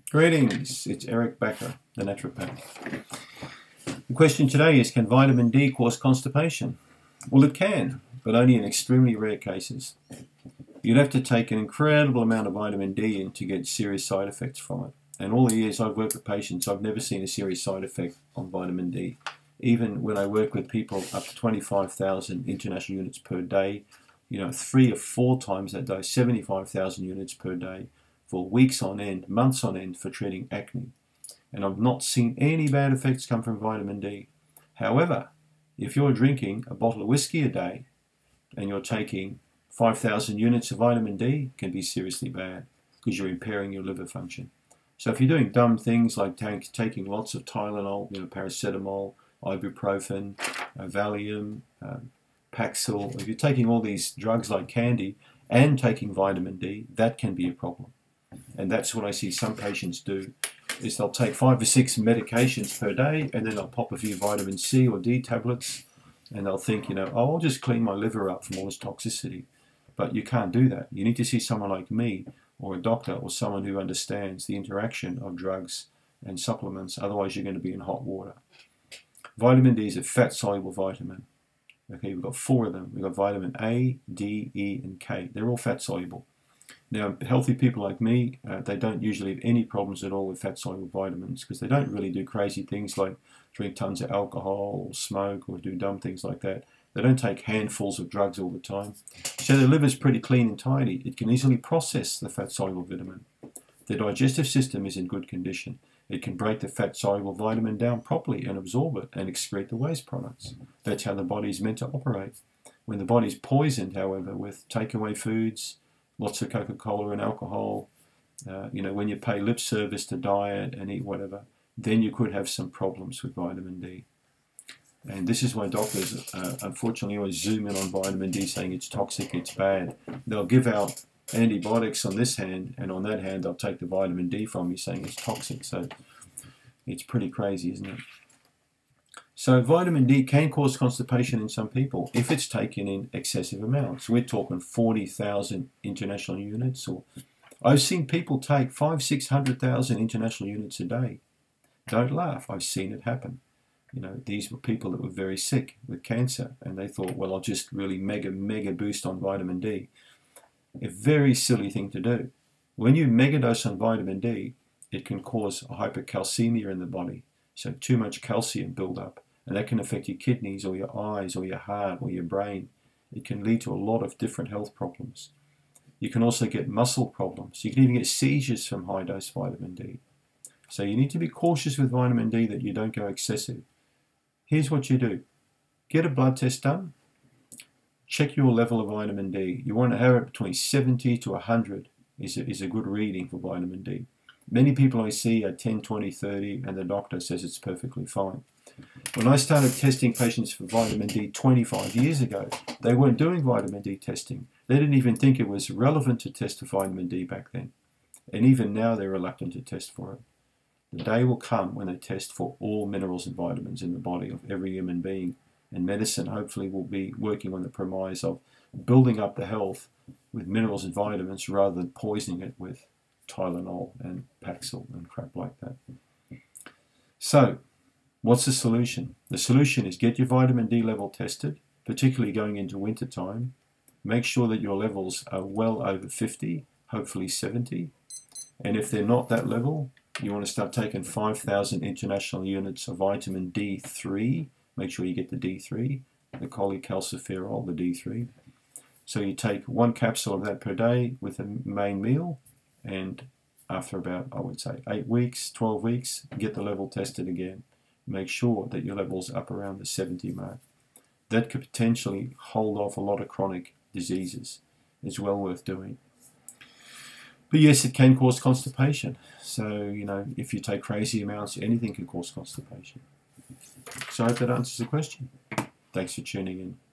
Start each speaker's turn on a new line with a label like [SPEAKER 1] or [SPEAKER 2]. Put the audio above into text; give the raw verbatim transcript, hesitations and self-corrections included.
[SPEAKER 1] Greetings, it's Eric Becker, the naturopath. The question today is, can vitamin D cause constipation? Well, it can, but only in extremely rare cases. You'd have to take an incredible amount of vitamin D in to get serious side effects from it. And all the years I've worked with patients, I've never seen a serious side effect on vitamin D. Even when I work with people up to twenty-five thousand international units per day, you know, three or four times that day, seventy-five thousand units per day, for weeks on end, months on end, for treating acne. And I've not seen any bad effects come from vitamin D. However, if you're drinking a bottle of whiskey a day and you're taking five thousand units of vitamin D, it can be seriously bad because you're impairing your liver function. So if you're doing dumb things like take, taking lots of Tylenol, you know, paracetamol, ibuprofen, uh, Valium, um, Paxil, if you're taking all these drugs like candy and taking vitamin D, that can be a problem. And that's what I see some patients do, is they'll take five or six medications per day and then they'll pop a few vitamin C or D tablets and they'll think, you know, oh, I'll just clean my liver up from all this toxicity. But you can't do that. You need to see someone like me or a doctor or someone who understands the interaction of drugs and supplements, otherwise you're going to be in hot water. Vitamin D is a fat-soluble vitamin. Okay, we've got four of them. We've got vitamin A, D, E, and K. They're all fat-soluble. Now, healthy people like me, uh, they don't usually have any problems at all with fat-soluble vitamins because they don't really do crazy things like drink tons of alcohol or smoke or do dumb things like that. They don't take handfuls of drugs all the time. So their liver's pretty clean and tidy. It can easily process the fat-soluble vitamin. The digestive system is in good condition. It can break the fat-soluble vitamin down properly and absorb it and excrete the waste products. That's how the body's meant to operate. When the body's poisoned, however, with takeaway foods, lots of Coca-Cola and alcohol, uh, you know, when you pay lip service to diet and eat whatever, then you could have some problems with vitamin D. And this is why doctors, uh, unfortunately, always zoom in on vitamin D saying it's toxic, it's bad. They'll give out antibiotics on this hand, and on that hand, they'll take the vitamin D from you saying it's toxic. So it's pretty crazy, isn't it? So vitamin D can cause constipation in some people if it's taken in excessive amounts. We're talking forty thousand international units. Or I've seen people take five, six hundred thousand international units a day. Don't laugh. I've seen it happen. You know, these were people that were very sick with cancer, and they thought, well, I'll just really mega, mega boost on vitamin D. A very silly thing to do. When you megadose on vitamin D, it can cause a hypercalcemia in the body. So too much calcium buildup. And that can affect your kidneys or your eyes or your heart or your brain. It can lead to a lot of different health problems. You can also get muscle problems. You can even get seizures from high dose vitamin D. So you need to be cautious with vitamin D that you don't go excessive. Here's what you do. Get a blood test done. Check your level of vitamin D. You want to have it between seventy to one hundred is a, is a good reading for vitamin D. Many people I see are ten, twenty, thirty, and the doctor says it's perfectly fine. When I started testing patients for vitamin D twenty-five years ago, they weren't doing vitamin D testing. They didn't even think it was relevant to test for vitamin D back then. And even now they're reluctant to test for it. The day will come when they test for all minerals and vitamins in the body of every human being. And medicine hopefully will be working on the premise of building up the health with minerals and vitamins rather than poisoning it with Tylenol and Paxil and crap like that. So, what's the solution? The solution is get your vitamin D level tested, particularly going into winter time. Make sure that your levels are well over fifty, hopefully seventy. And if they're not that level, you want to start taking five thousand international units of vitamin D three. Make sure you get the D three, the cholecalciferol, the D three. So you take one capsule of that per day with a main meal, and after about, I would say, eight weeks, twelve weeks, get the level tested again. Make sure that your level's up around the seventy mark. That could potentially hold off a lot of chronic diseases. It's well worth doing. But yes, it can cause constipation. So, you know, if you take crazy amounts, anything can cause constipation. So I hope that answers the question. Thanks for tuning in.